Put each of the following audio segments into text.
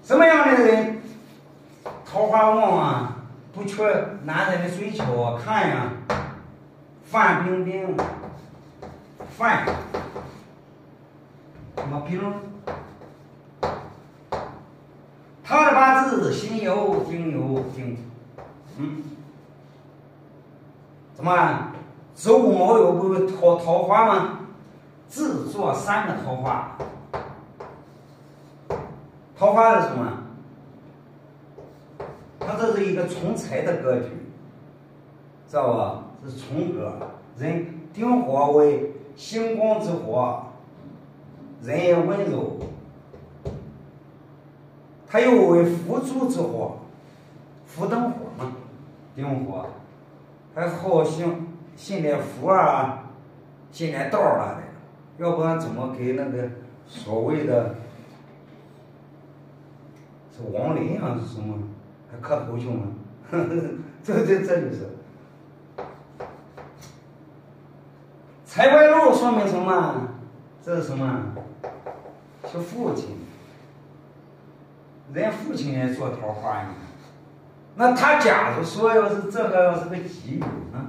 什么样的人桃花旺啊？不缺男人的追求啊，看呀，范冰冰，范，什么冰？他的八字辛酉丁酉丁，怎么子午卯酉不是桃花吗？自作3个桃花。桃花是什么？它这是一个从财的格局，知道吧？是从格，人丁火为星光之火，人也温柔。它又为福珠之火，福灯火嘛，丁火，还好信点符啊，信点道啊的，要不然怎么给那个所谓的是亡灵啊是什么，还磕头去吗？这就是财帛禄，说明什么？这是什么？是父亲。人父亲也做桃花呀，那他假如说要是这个要是个己酉呢，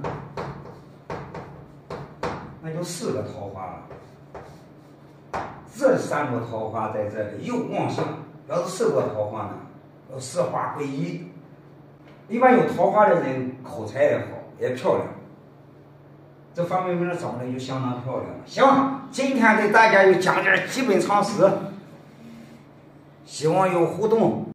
那就4个桃花了。这3个桃花在这里又旺盛，要是4个桃花呢，要4花归一。一般有桃花的人口才也好，也漂亮，这方面长得就相当漂亮了。行，今天给大家又讲点基本常识。希望有互动。